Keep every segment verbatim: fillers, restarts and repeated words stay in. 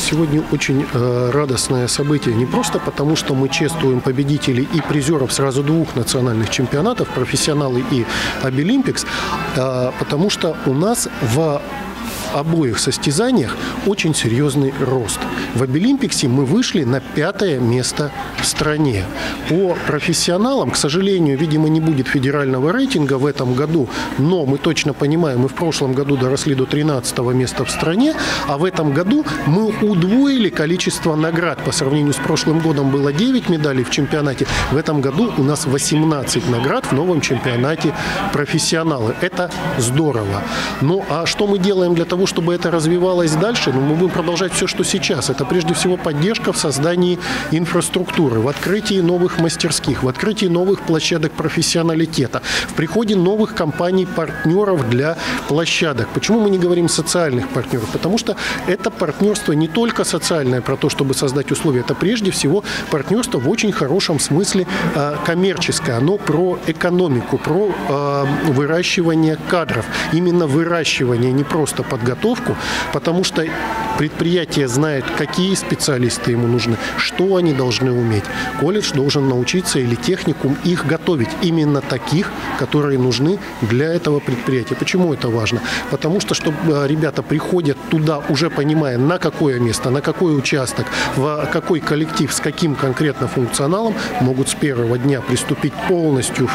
сегодня очень э, радостное событие. Не просто потому, что мы чествуем победителей и призеров сразу двух национальных чемпионатов, профессионалы и Обилимпикс, а потому что у нас в обоих состязаниях очень серьезный рост. В Обилимпиксе мы вышли на пятое место в стране. По профессионалам, к сожалению, видимо, не будет федерального рейтинга в этом году, но мы точно понимаем, мы в прошлом году доросли до тринадцатого места в стране, а в этом году мы удвоили количество наград. По сравнению с прошлым годом было девять медалей в чемпионате, в этом году у нас восемнадцать наград в новом чемпионате профессионалы. Это здорово. Ну а что мы делаем для того, чтобы это развивалось дальше? Ну, мы будем продолжать все, что сейчас. Это прежде всего поддержка в создании инфраструктуры, в открытии новых мастерских, в открытии новых площадок профессионалитета, в приходе новых компаний-партнеров для площадок. Почему мы не говорим социальных партнеров? Потому что это партнерство не только социальное, про то, чтобы создать условия, это прежде всего партнерство в очень хорошем смысле э, коммерческое. Оно про экономику, про э, выращивание кадров. Именно выращивание, не просто подготовку, потому что предприятие знает, какие специалисты ему нужны, что они должны уметь. Колледж должен научиться или техникум их готовить. Именно таких, которые нужны для этого предприятия. Почему это важно? Потому что, чтобы ребята приходят туда, уже понимая, на какое место, на какой участок, в какой коллектив, с каким конкретно функционалом, могут с первого дня приступить полностью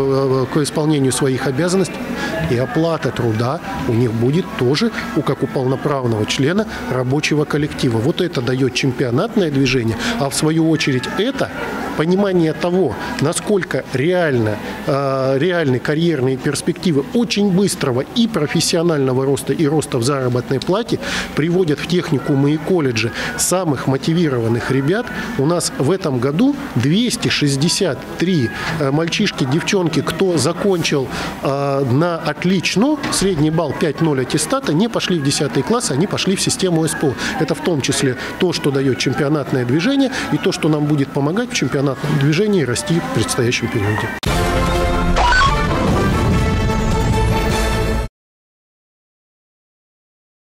к исполнению своих обязанностей. И оплата труда у них будет тоже, как у полноправного члена рабочего коллектива. Вот это дает чемпионатное движение, а в свою очередь это понимание того, насколько реально, э, реальны карьерные перспективы очень быстрого и профессионального роста, и роста в заработной плате, приводят в техникумы и колледжи самых мотивированных ребят. У нас в этом году двести шестьдесят три э, мальчишки, девчонки, кто закончил э, на отлично, средний балл пять ноль аттестата, не пошли в десятый класс, они пошли в систему СПО. Это в том числе то, что дает чемпионатное движение, и то, что нам будет помогать в чемпионатном движении расти в предстоящем периоде.